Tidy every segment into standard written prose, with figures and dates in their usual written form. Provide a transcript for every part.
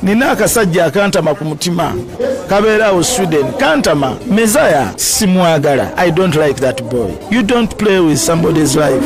nina akasajja akantama ku mutima kabeerawo Sweden kantama Mesiah simwagala. I don't like that boy. You don't play with somebody's life.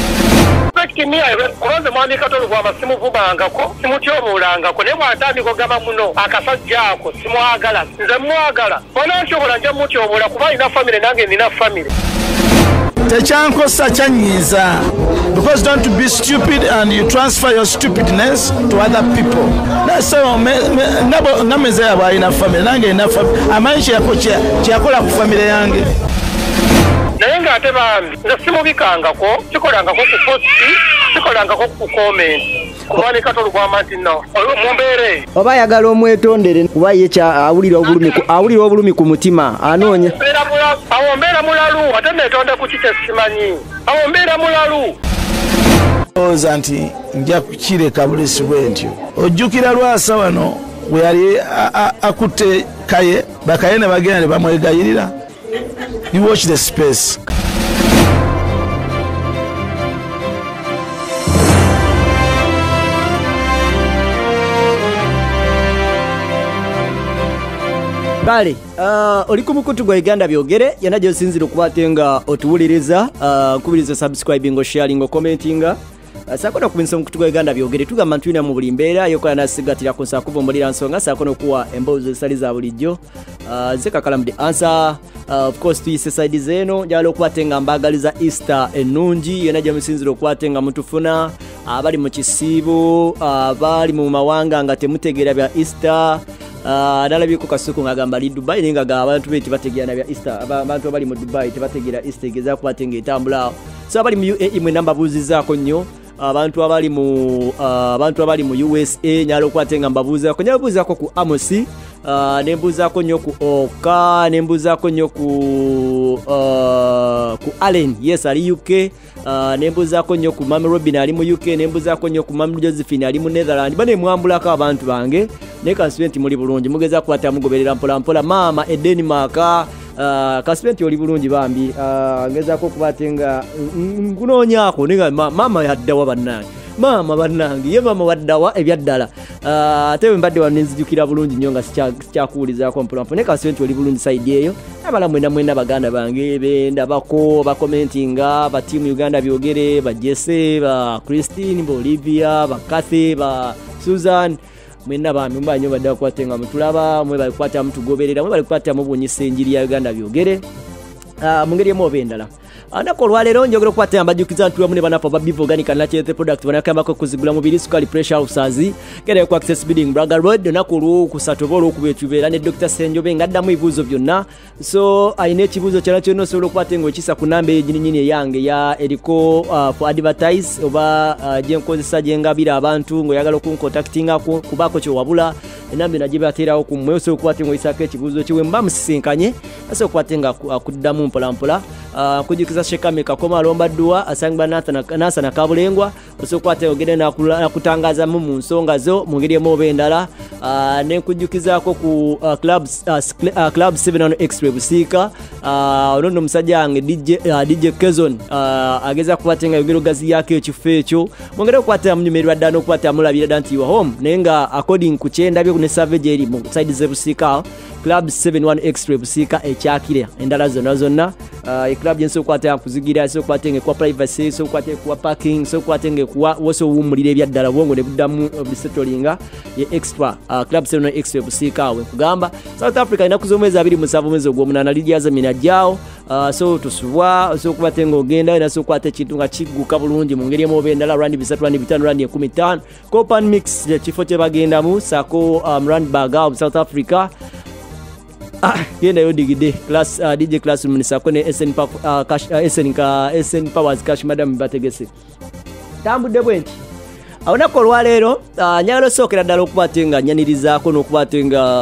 Kubanza mwami Kato Lubwama simuvubangako simutyobulangako naye bw'atandika ogamba muno akasajja ako simwagala nze mwagala bona nsobola nja mutyobula kuba alina famire nange nina famire. Techankosa chanyiza because don't be stupid and you transfer your stupidness to other people. That's so na Mesiah bw'alina famire nange nina famire amanyi kyakola ku famire yange. Naye ng'ate bambi nze simubikangako sikolangako ku posti sikolangako ku comment kubani Kato Lubwama nti no mumbeere oba ayagala omwetondere kuba ye awulira obulumi ku mutima anoonya awo mbeera mulalu ate neetonda ku kike simanyi awo mbeera mulalu oza nti nja kukireka bulesi bwe ntyo. Ojjukira Lwasa wano we yali akutte Kaye bakaye ne bagenda ne bamwegayirira. You watch the space. Kale, oli ku mukutu gwa Uganda byogere yana gye osinzira okubatenga otuwuliriza kubiriza subscribing sharing commenting sakono kubinsa mukutu gwa Uganda byogere tugamba ntwina mu buli mbeera yokola nasigatira ku sakuva mulira nsonga sakono kuwa embozo saliza bulijjo ze KAKALAAMU the answer. Of course tuyise side zeno njalo okubatenga mbagaliza Easter ennungi yana gye musinzira okubatenga mutufuna abali mu kisibo abali mu mawanga nga temutegeera bya Easter. Nalabiko kasuku ngagamba li Dubai ninga ga abantu beti bategeera bya Easter abantu abali mu Dubai tebategeera Easter geza kubatenga etambula so abali mu UAE mwe namba buzizaako nnyo abantu abali mu USA nyalo kwatenga mbabuzaako nyalo buzaako ku Amosi nembuzaako nnyo ku Oka nembuzaako nnyo ku Allen yes ali UK nembuzaako nnyo ku Mami Robin ali mu UK nembuzaako nnyo ku Mami Josephine ali mu Netherlands bane mwambulako abantu bange ne kaswenti muli bulungi mugeza kwata mugoberera mpola mpola mama Eddy maka kaswenti oli bulungi bambi ngezako kubatenga nkunoonyako ninga mama yaddawa bannange mama bannange ye mama waddawa ebyaddala ate mbadde wanenzijukira bulungi nnyo nga sikyakuwulizako mpola mpola ne kaswenti oli bulungi side eyo abala mwena baganda bange benda bako ba commentinga ba team Uganda byogere ba Jesse ba Christine ba Olivia ba Kathy ba Susan mwena bambi mbanyo badda kwatenga mutulaba mwe bali kwata mutugoberera mwe bali kwata mu bunyisa enjiri ya Uganda byogere mungeri mo bendala anako lwalero njogero kwata ambajukiza ntuwa mune banapo babivo organic and natural product banakamba ko kuzigula mubiri sukali pressure ulcers kere ku access building Braga Road nakulu kusatobolo okubetubera ne Dr. Senjobe ngaddamu ibuzo byonna so aine kibuzo cyana cyo no solo kwatengo kisa kunambe ejinyinyi yange ya eriko for advertise oba jenkozesa jengabira abantu ngo yagala ku contacting ako kubako cyo wabula enambe najibaterawo ku mweso kwatengo isaka ekibuzo kiwe mbamsinkanye aso kwatenga kuddamu mpola mpola kujikiza shekameka koma lomba dua asangba nasa na kabulengwa osokwate ogede na kutangaza mu nsonga zo mungiriye mo bendala ne kujukiza ko ku club 7 extra busika onono musajja ange DJ Kezon ageza kubatenga yogero gazi yake ekifecho mungere kwata mnyumerwa dano kwata mulabira danti wa home nenga according ku chenda byo ne savage eri mu side ze busika club 71 extra busika ekyakire endala zonna club jenso kwata kuzigira so kwatenge kwa privacy so kwate kwa parking so kwatenge kwa woso wumulire byaddala bongo ne buddamu bisetolinga ye extra club 7 extra busika we kugamba South Africa ina kuzomeza 27 mwezi gw'omunana lijaza mina jao so tusubwa so kubatenga ogenda ina so kwate kitunga kiguka bulungi mungeri mo bendala rand bisatu rand bitano rand 15 copan mix kifo kye bagenda mu sako rand baga South Africa Ngenda yodigide class DJ class munisa kone SN Powers cash madam bategese tambude bwenti awonako lwalero nyalo sokera dalo kubatenga nyanirizaako nokubatenga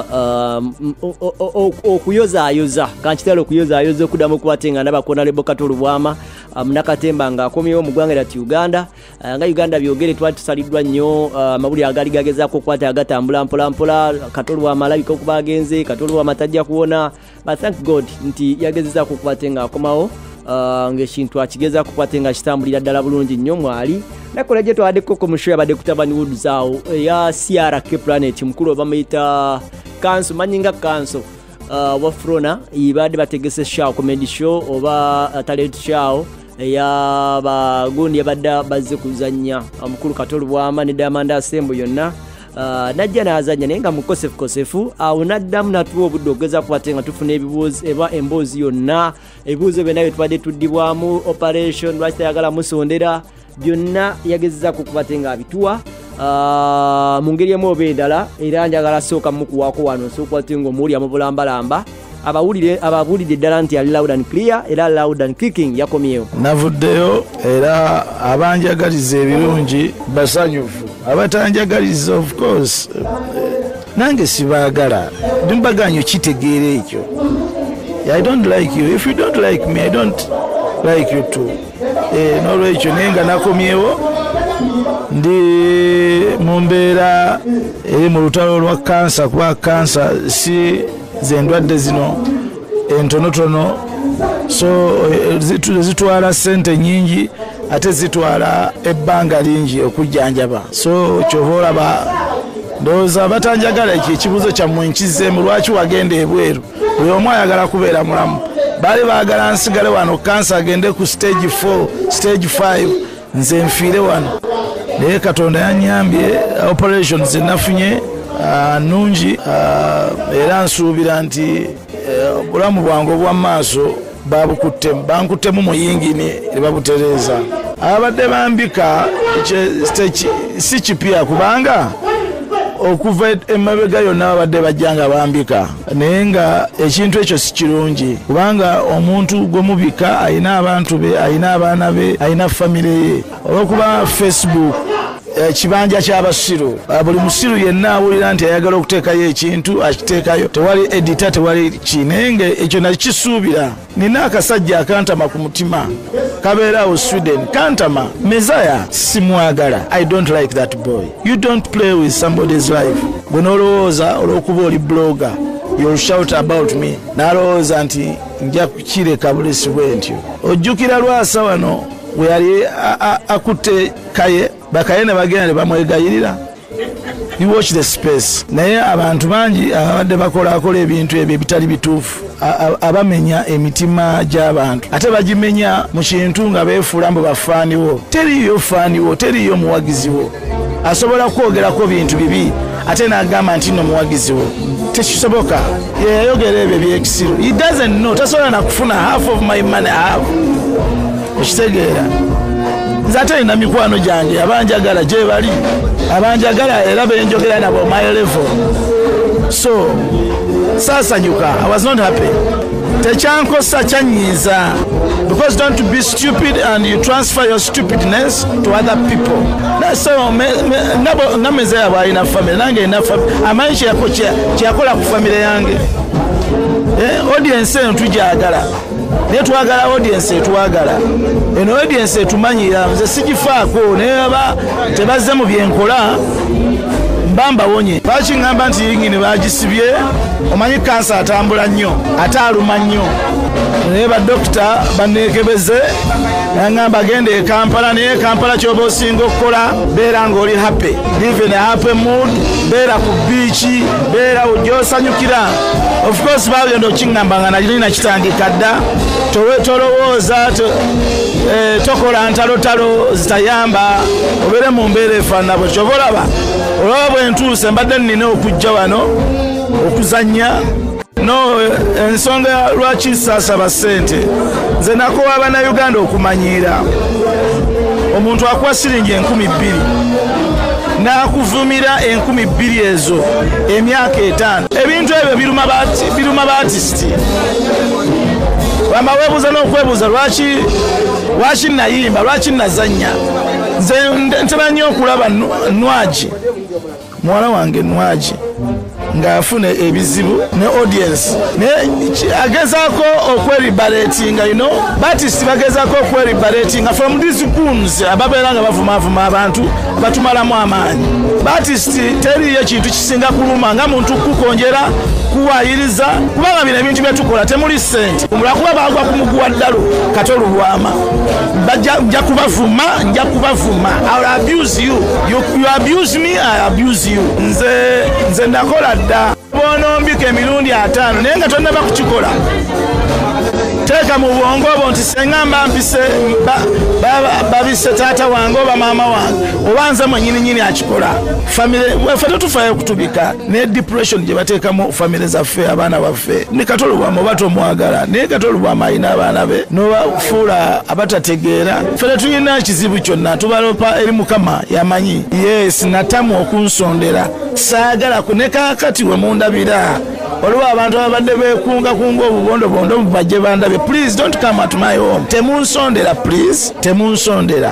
okuyoza kanchitalo okuyoza okudamu kubatenga nabakona lebo Kato Lubwama munakatemba nga akomyewo mu ggwanga lya Uganda nga Uganda byogere twatusalidwa nnyo mabuli agali gagezaako okukwata agatambula mpola Kato Lubwama alabika okuba agenze Kato Lubwama tajja kuwona but thank God nti yagezezaako okubatenga akomawo ng'ekintu akigeza kukwate nga kitambulira ddala bulungi nnyo mwali nakola gye twaddeko ku musho yabadde kutabani woods awo eya CRK Planet mukulu bamuyita kanso manyinga kanso wa Frona ibadde bategese show comedy show oba talent show eya bagundi yabadde bazze kuzannya mukulu Kato Lubwama ne Diamond Asembo yonna najja nazanya naye nga mukosefu awo naddamu natuwa obudde ogeza kukwate nga tufuna ebibuuzo eba emboozi yonna ebibuuzo byonna bye tubadde tuddibwamu operation lwaki tayagala musondera byonna yagezeza kukwate nga abituwa mu ngeri emu oba endala era njagala sooka mukuwaako wano sokwate nga omuwulira mu bulambalamba abawulidde eddala nti ali loud and clear era loud and kicking yakomyewo navuddeyo era abanjagaliza ebirungi basanyufu abatanjagaliza of course nange sibaagala dimbaganyo kitegeera ekyo I don't like you if you don't like me I don't like you too n'olwekyo naye nga nakomyewo ndi mu mbeera eri mu lutalo lwa kansa kuba kansa si zendwadde zino entonotono so zitwala sente nyingi ate zitwala ebbanga lingi okujjanjaba so kyova olaba ndowooza batanjagala ekibuuzo kyammwe nkizeemu lwaki wagenda ebweru buli omu ayagala kubeera mulamu baali baagala nsigale wano kansa agende ku stage 4 stage 5 nze nfiire wano naye Katonda yanyambye operation zenafunye nungi era nsuubira nti obulamu bwange obwa maaso bankuttemu muyingini ne babutereeza abadde bambika si kipya kubanga okuva emabega yonna babadde bajjanga bambika naye nga ekintu ekyo si kirungi kubanga omuntu gwe mubika ayina abantu be ayina abaana be ayina famire ye olwokuba Facebook kibanja ky'abasiru buli musiru yenna awulira nti ayagala okuteekayo ekintu akiteekayo tewali editor tewali kinenge ekyo nakisuubira nina akasajja akantama ku mutima kabeerawo Sweden kantama Mesiah simwagala I don't like that boy you don't play with somebody's life gwe nolowooza olw'okuba oli blogger you'll shout about me nalowooza nti nja kukireka bulesibwe ntyo ojjukira lwasa wano we yali akutte kaye bakaye ne bagenda ne bamwegayirira you watch the space naye abantu bangi abadde bakola ebintu ebyo bitali bituufu abamenya emitima gy'abantu ate bagimenya mu kintu nga beefuula mbu bafaaniwo teriyo faaniwo teriyo muwagiziwo asobola kwogerako bintu bibi ate n'agamba nti nno muwagiziwo tekisoboka yeyayogera ebyo ebyekisiru he doesn't know tasobola nakufuna half of my money half okitegeera nze ate nina mikwano gyange abanjagala gye bali abanjagala era benjogera nabo my level so saasanyuka I was not happy tekyankosa kyanyiiza because don't be stupid and you transfer your stupidness to other people so nga Mesiah bwalina family nange ina family amanyi kyeyakola ku family yange audience eno tugyagala naye twagala audience etwagala eno audience etumanyira nze sigifaako naye aba tebazze mu byenkola mbambawonye lwaki ngamba nti yingini bagisibye omanyi kansa atambula nnyo ate aluma nnyo naye badokita banekebeze nangamba genda e Kampala naye Kampala kyoba osinga okukola beera ng'oli happy live in a happy mood beera ku biici beera ojosanyukira of course bagenda okingamba nga nalina kitandika dda tolowooza tokola ntalotalo zitayamba obeere mu mbeera efaanana bwe kyoba olaba bwe ntuuse mbadde nnina okujja wano okuzannya no ensonga lwaki saasaba ssente nze nakowa Abannayuganda okumanyiira omuntu akuwa siringi 2,000 n'akuvumira 2,000 ezo emyaka 5 ebintu ebyo biruma baatisiti bamaweebuuza n'okwebuuza lwaki nayimba lwaki nazannya nze ntera nnyo okulaba Nwagi muwala wange Nwagi ng'afuna ebizibu ne audience ne agezaako okweliberatinga Baptist bagezaako okweliberatinga from these goons ababeera nga bavumaavuma abantu batumalamu amaanyi. Baptist teriyo kintu kisinga kuluma nga muntu kukonjera kuwayiriza kubanga bino ebintu byetukola temuli ssente lwakuba bagwa ku muguwa ddalo Kato Lubwama nja kubavuma I will abuse you. You abuse me, I abuse you. Nze nakola dda bonombika emirundi 5 naye nga tonnaba kukikola. Teeka mu bwongo obwo nti sengamba mpise babise taata wange oba maama wange oba nze mwennyini akikola. Ffe tetufayo kutubika ne depression gye bateekamu famire zaffe abaana baffe. Ne Kato Lubwama oba tomwagala naye Kato Lubwama alina abaana be n'obafuula abatategeera. Ffe tetulina kizibu kyonna tubalopa eri Mukama yamanyi. Yes, natamu okunsondera saagala kuneka kati we mundabira. Waliwo abantu abadde beekunga obubondobondo bajje bandabye. Please don't come at my home. Temunsondera please. Temunsondera.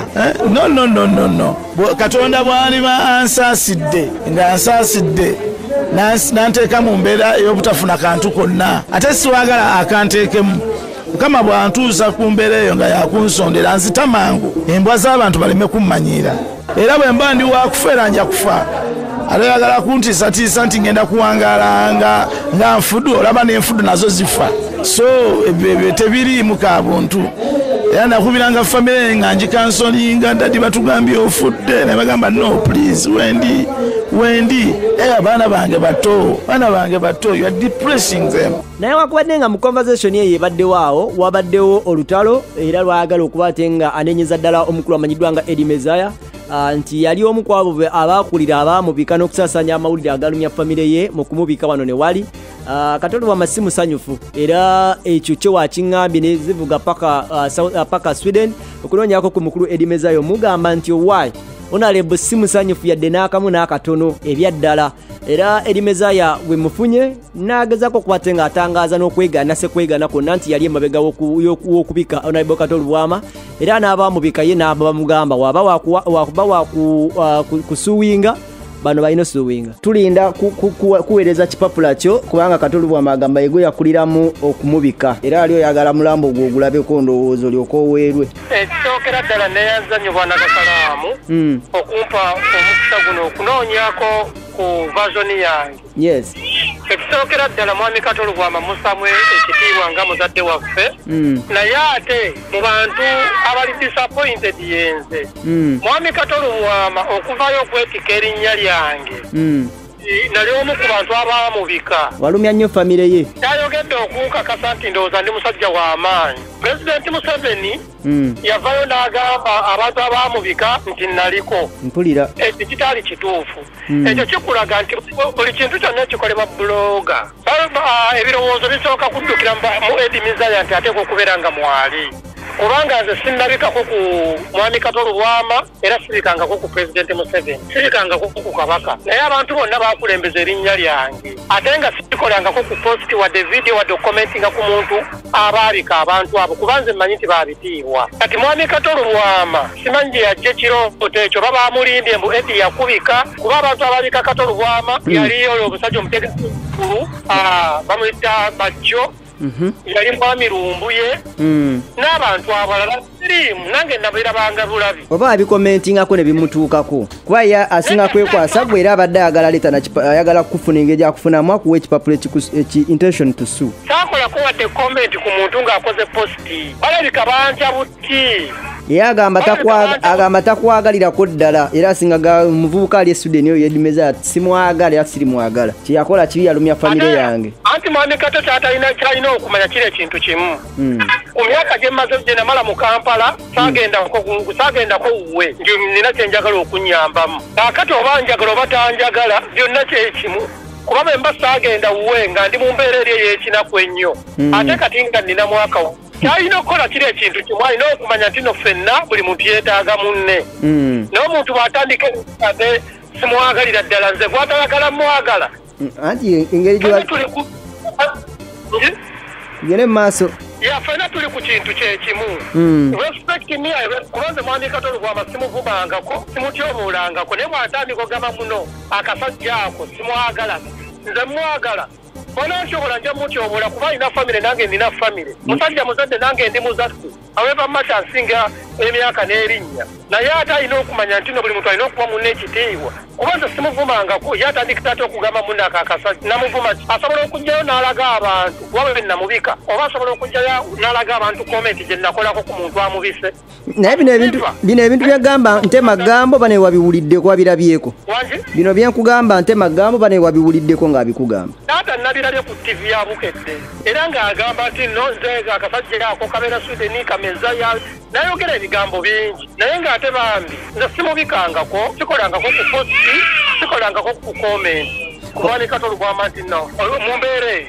No. Katonda bwali ba ansaasidde nga ansaasidde nanteeka mu mbeera ey'obutafuna kantu konna. Ate siwagala akanteekemu. Mukama bwantuuza ku mbeera eyo nga yakunsondera nzita mangu. Embwa z'abantu baleme kummanyiira. Era bwe mba ndi wakufa nja kufa. Ayagala kuntiisatiisa nti ngenda kuwangaala nga nfudu olaba n'enfudu nazo zifa. So ebyo tebiriimu ka buntu. Era nakubiranga famire nga njikansolinga dadi batugambye ofudde ne bagamba no please wendi abaana bange bato you are depressing them. Naye wakubadde nga mu conversation ye yebaddewo wabaddewo olutalo era lwayagala okuba ate nga anenyeza ddala omukulu amanyiddwa nga Eddy Mesiah nti yali omu ku abo abaakulira abaamubika n'okusaasanya amawulire agalumya famire ye mu kumubika wano ne wali. Kato Lubwama si musanyufu era ekyo kye wakiŋŋambye ne zivuga paka Sweden okunoonyako ku mukulu Eddy Mesiah mugamba nti owaayi Honorable si musanyufu yadde n'akamu n'akatono ebyaddala. Era Eddy Mesiah we mufunye n'agezaako okubate nga atangaaza n'okwegaana sekwegaana kwonna nti yali emabega w'okubika Honorable Kato Lubwama era n'abaamubika ye n'abamugamba waba wakuba kusuwinga bano balina suwinga. Tulinda kuweereza kipapula kyo kubanga Kato Lubwama agamba yego yakuliramu okumubika era aliyo yagala mulambo gwo ogulabeko ndowoozo lyoko oweerwe. Ekisookera ddala neyazanyibwa na Kakalaamu okumpa omukisa guno okunoonyako ku version yange. Yes. Ekisookera ddala mwami Kato Lubwama musamwe ekitiibwa nga muzadde waffe naye ate mu bantu abali disappointed yenze mwami Kato Lubwama okuvayo okwetika erinnya lyange nali omu ku bantu abaamubika. Walumya nnyo famire ye. Yayogedde okunkakasa nti ndowooza ndi musajja w'amaanyi. Pulezidenti Museveni yavayo n'agamba abantu abaamubika nti naliko. Mpulira. Ekyo kitaali kituufu. Ekyo kikulaga nti buli kintu kyonna ekikolebwa buloga. Ebirowoozo bisooka kuddukira mu Eddy Mesiah nti ateekwa okubeera nga mwali. Kubanga nze sinnabikako ku mwami Kato Lubwama era sirikangako ku Pulezidenti Museveni, sirikangako ku Kabaka. Naye abantu bonna baakulembeza erinnya lyange. Ate nga sikolangako ku posti wadde video wadde okukomentinga ku muntu abaalika abantu abo kuba nze mmanyi nti baabitiibwa. Kati mwami Kato Lubwama simanyi gye yajja ekirooto ekyo oba baamulimbye mbu Eddy yakubika kuba abantu abaalika Kato Lubwama yali oyo omusajja omutegesi mukulu bamuyita Bajjo. Yali mwami Lumbuye n'abantu abalala siriimu nange nabeera banga bulabi oba abikomentingako ne bimutuukako kuba ye asinga kwekwasa gwe era abadde ayagala leeta ayagala kufuna engeri akufunamu akuwa ekipapula intention to sue. Saakolako wadde comment ku muntu ng'akoze posti balabika bantya buti. Ye agamba takwagalirako ddala era asinga muvubuka ali Sweden oyo Eddy Mesiah simwagala era sirimwagala kyeyakola kibi yalumya famire yange. Anti mwami Kato kyalina okumanya kiri ekintu kimu ku myaka gye mmaze gye namala mu Kampala saagendako wuwe nti nina kyenjagala okunyambamu. Kaakati oba njagala oba tanjagala byonna kyekimu kuba bwe mba saagenda wuwe nga ndi mu mbeera eri ey'ekinaku ennyo ate kati nga nina mwaka kyalina okukola kiri ekintu kimu alina okumanya nti no ffenna buli muntu yeetaaga munne n'omuntu bw'atandika ate simwagalira ddala nze gw'atayagala mwagala anti engeri gene maaso ffenna tuli ku kintu kyekimu. Respect me kubanze mwami Kato Lubwama simuvumangako simutyobuulangako naye bw'atandika ogamba muno akasajja ako simwagala nze mwagala bona nsobola nja mutyobola kuba alina famire nange nina famire musajja muzadde nange ndi muzadde aweva mata nsinga emyaka n'erinnya naye ate alina okumanya nti no buli muntu alina okuba munne ekitiibwa kuba nze simuvumangako ye atandikidde ate okugamba munne akakasajja namuvuma asobola okujjayo n'alaga abantu wabe be namubika oba asobola okujjayo n'alaga abantu komenti gye nakolako ku muntu amubise naye bino ebintu byagamba nte magambo bane wabiwuliddeko wabirabyeko bino byenkugamba nte magambo bane wabiwuliddeko ng'abikugamba taata nabirabye ku tv ya bukedde era ng'agamba nti no nze akasajja ako kabeera swideni Mesiah nayogera ebigambo bingi naye ng'ate bambi nze simubikangako sikolangako ku posti sikolangako ku comment kubani Kato Lubwama nti no mumbeere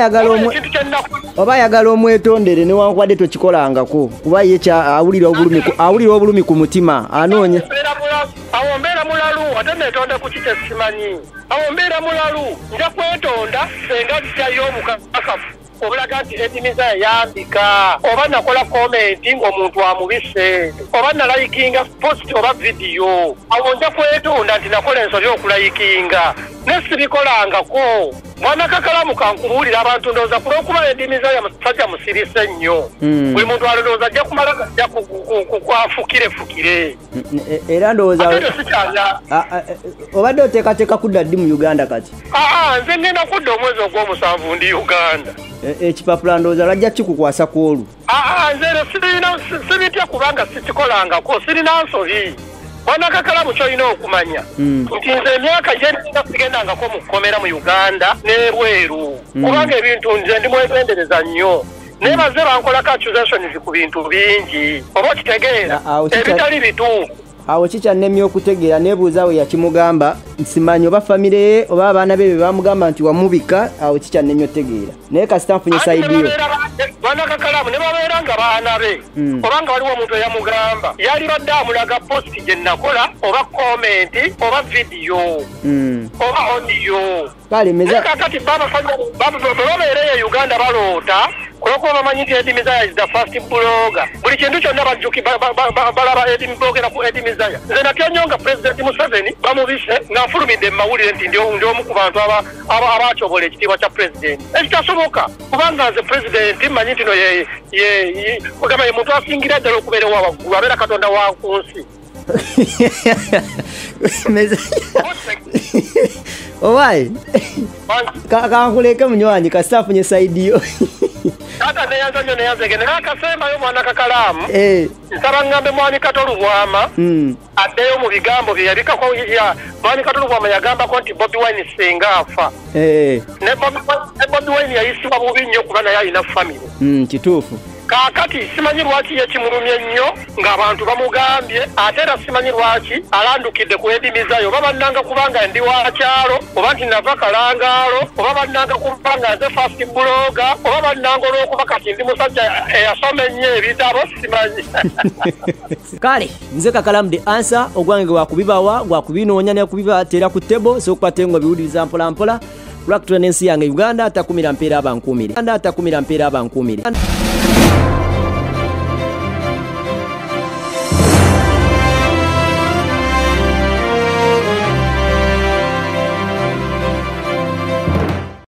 oba yagala omwetondere newankubadde tokikolangako kuba ye awulira obulumi ku mutima anoonya awo mbeera mulalu ate neetonda ku kite simanyi awo mbeera mulalu nja kwetonda senga zityayo omukakafu obulaga nti Eddy Mesiah yambika oba nakola komenti ng'omuntu amubise oba nalayikinga post oba vidiyo awo nja kwetonda nti nakola ensoli okulayikinga nesibikolangako mwana KAKALAAMU kankubuulira abantu ndowooza kulwokuba Eddy Mesiah musajja musirise nnyo buli muntu alowooza ajja kumala ajja kwafukire era ndowooza obadde oteekateeka kudda ddi mu Uganda kati nze ngenda kudda omwezi ogw'omusanvu ndi Uganda ekipapula ndowooza lwajja kikukwasa ku olwo nze sibitya kubanga sikikolangako sirina nsobi mwana KAKALAAMU kyolina okumanya nti nze emyaka gyenina sigendangako mu kukomera mu Uganda n'ebweru kubanga ebintu nze ndi mwegendereza nnyo nebaze bankolako accusations ku bintu bingi oba okitegeera ebitali bituufu awo kikyannemye okutegeera nebuuza we yakimugamba nsimanyi oba famire ye oba abaana be bamugamba nti wamubika awo kikyannemye otegeera naye kasita nfunye saidiyo mwana KAKALAAMU ne babeera nga baana be oba nga waliwo omuntu eyamugamba yali badde amulaga posti gye nakola oba komenti oba vidiyo oba odiyo kakati babeereye Uganda baloota olwokuba bamanyi nti Eddy Mesiah is the first blogger buli kintu kyonna bajjuki balaba blogera ku Eddy Mesiah nze natya nnyo nga President Museveni bamubise ng'afulumidde mu mawulire nti ndi omu ku bantu abakyobola ekitiibwa kya President ekitasoboka kubanga nze President mmanyi nti no kugamba ye muntu asingira ddala okubeera wa waggulu abeera Katonda wa ku nsi owaye kankuleke munywanyi kasita afunye saidiyo Tata neyanza nnyo neyanzege naye akasembayo mwana KAKALAAMU nsaba ngambe mwani Kato Lubwama addeyo mu bigambo bye yabikako mwani Kato Lubwama yagambako nti Bobi Wine singa afa ne Bobi Wine yayisibwa bubi nnyo kuba naye alina famire kituufu kakati simanyi lwaki yekimulumye nnyo ng'abantu bamugambye ate era simanyi lwaki alandukidde ku Eddy Mesiah oba bannanga kubanga ndi wa kyalo oba nti nava kalangaalo oba bannanga kubanga nze first blogger oba bannanga olw'okuba kati ndi musajja eyasoma ennyo ebitabo simanyi kale nze KAKALAAMU the answer ogwange gwakubibawa gwakubinoonya nekubibateera ku table sokukwate ngo biwuliriza mpolampola lwakutula n'ensi yange Uganda atakumira mpeera abankuumire